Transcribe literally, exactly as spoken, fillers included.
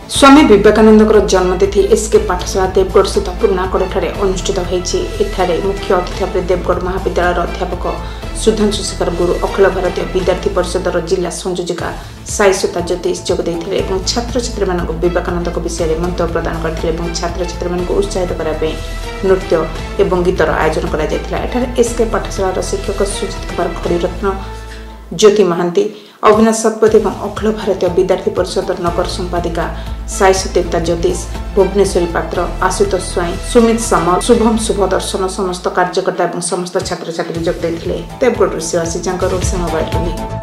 स्वामी विवेकानंद जन्मतिथि एसके पाठशाला देवगढ़ स्थित पुर्णाकड़े अनुष्ठित होती। मुख्य अतिथि भाव देवगढ़ महाविद्यालय अध्यापक सुधांशु शेखर गुरु अखिल भारतीय विद्यार्थी परिषदर जिला संयोजिका साईसुता ज्योतिष जोगदे छात्र छात्री मानक विवेकानंद विषय में मंत्र प्रदान करते छात्र छात्री मानक उत्साहित करने नृत्य और गीतर आयोजन कर एसके पाठशाला शिक्षक सुजित कुमार खड़ीरत्न ज्योति महांती अविनाश शतपथी और अखिल भारतीय विद्यार्थी परिषद नगर संपादिका साईसुता ज्योतिष भुवनेश्वरी पात्र आशुतोष स्वाई सुमित सामल शुभम शुभ दर्शन समस्त कार्यकर्ता और समस्त छात्र छात्री जोगदे देवगढ़ शिवासी मोबाइल।